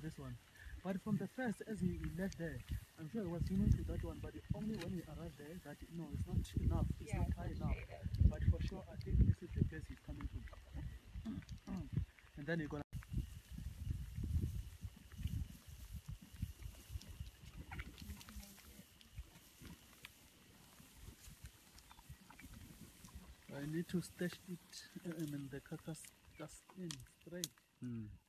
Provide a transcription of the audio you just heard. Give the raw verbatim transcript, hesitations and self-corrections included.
this one. But from the first, as he, he left there, I'm sure he was swimming to that one, but only when he arrived there, that no, it's not enough, it's Yeah, not it's high not enough. shaded. But for sure, I think this is the place he's coming to. And then you're gonna. I need to stash it, I mean the carcass in straight. Mm.